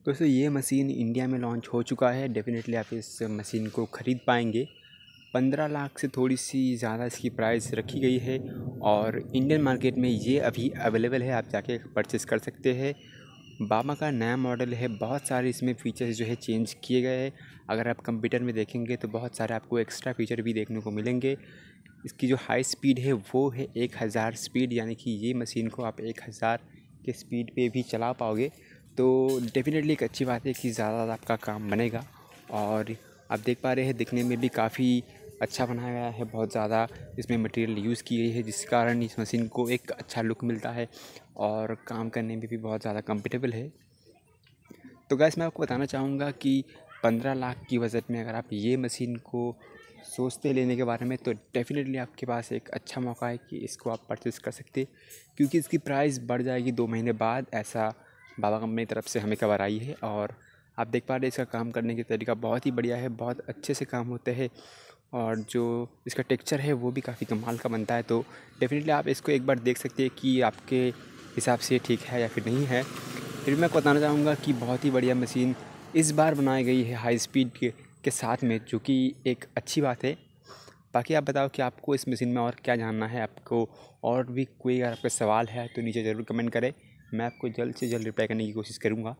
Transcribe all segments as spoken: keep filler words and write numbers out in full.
दोस्तों ये machine India में लॉन्च हो चुका है। डेफिनेटली आप इस मशीन को ख़रीद पाएंगे। पंद्रह लाख से थोड़ी सी ज़्यादा इसकी प्राइस रखी गई है और इंडियन मार्केट में ये अभी अवेलेबल है, आप जाके परचेज़ कर सकते हैं। बाबा का नया मॉडल है, बहुत सारे इसमें फ़ीचर्स जो है चेंज किए गए हैं। अगर आप कंप्यूटर में देखेंगे तो बहुत सारे आपको एक्स्ट्रा फ़ीचर भी देखने को मिलेंगे। इसकी जो हाई स्पीड है वो है एक हज़ार स्पीड, यानी कि ये मशीन को आप एक हज़ार के स्पीड पे भी चला पाओगे। तो डेफिनेटली एक अच्छी बात है कि ज़्यादा आपका काम बनेगा। और आप देख पा रहे हैं दिखने में भी काफ़ी अच्छा बनाया गया है, बहुत ज़्यादा इसमें मटेरियल यूज़ की गई है, जिस कारण इस मशीन को एक अच्छा लुक मिलता है और काम करने में भी बहुत ज़्यादा कंफर्टेबल है। तो गाइस मैं आपको बताना चाहूँगा कि पंद्रह लाख की बजट में अगर आप ये मशीन को सोचते लेने के बारे में, तो डेफ़िनेटली आपके पास एक अच्छा मौका है कि इसको आप परचेज़ कर सकते, क्योंकि इसकी प्राइस बढ़ जाएगी दो महीने बाद, ऐसा बाबा कंपनी की तरफ से हमें खबर आई है। और आप देख पा रहे हैं इसका काम करने की तरीका बहुत ही बढ़िया है, बहुत अच्छे से काम होते हैं और जो इसका टेक्सचर है वो भी काफ़ी कमाल का बनता है। तो डेफ़िनेटली आप इसको एक बार देख सकते हैं कि आपके हिसाब से ठीक है या फिर नहीं है। फिर मैं बताना चाहूँगा कि बहुत ही बढ़िया मशीन इस बार बनाई गई है हाई स्पीड के के साथ में, जो कि एक अच्छी बात है। बाकी आप बताओ कि आपको इस मशीन में और क्या जानना है, आपको और भी कोई अगर आपका सवाल है तो नीचे ज़रूर कमेंट करें, मैं आपको जल्द से जल्द रिप्लाई करने की कोशिश करूँगा।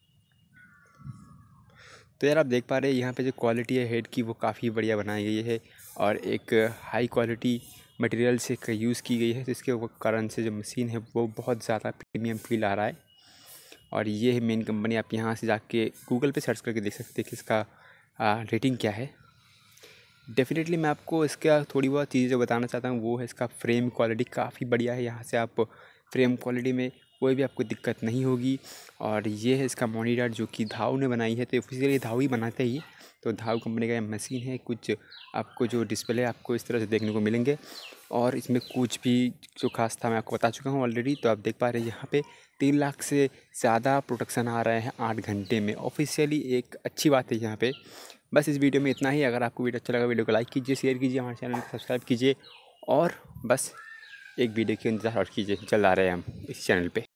तो यार आप देख पा रहे हैं यहाँ पे जो क्वालिटी है हेड की वो काफ़ी बढ़िया बनाई गई है और एक हाई क्वालिटी मटेरियल से यूज़ की गई है, जिसके कारण से जो मशीन है वो बहुत ज़्यादा प्रीमियम फील आ रहा है। और ये है मेन कंपनी, आप यहाँ से जाके गूगल पे सर्च करके देख सकते हैं कि इसका रेटिंग क्या है। डेफिनेटली मैं आपको इसका थोड़ी बहुत चीज़ें जो बताना चाहता हूँ वो है इसका फ्रेम क्वालिटी काफ़ी बढ़िया है। यहाँ से आप फ्रेम क्वालिटी में कोई भी आपको दिक्कत नहीं होगी। और ये है इसका मॉनिटर जो कि धाव ने बनाई है, तो ऑफिशियली धाव ही बनाते ही, तो धाव कंपनी का मशीन है। कुछ आपको जो डिस्प्ले आपको इस तरह से देखने को मिलेंगे और इसमें कुछ भी जो खास था मैं आपको बता चुका हूँ ऑलरेडी। तो आप देख पा रहे हैं यहाँ पे तीन लाख से ज़्यादा प्रोडक्शन आ रहे हैं आठ घंटे में, ऑफिशियली एक अच्छी बात है यहाँ पे। बस इस वीडियो में इतना ही। अगर आपको वीडियो अच्छा लगा वीडियो को लाइक कीजिए, शेयर कीजिए, हमारे चैनल को सब्सक्राइब कीजिए और बस एक वीडियो के इंतज़ार और कीजिए, जल्द आ रहे हैं हम इस चैनल पे।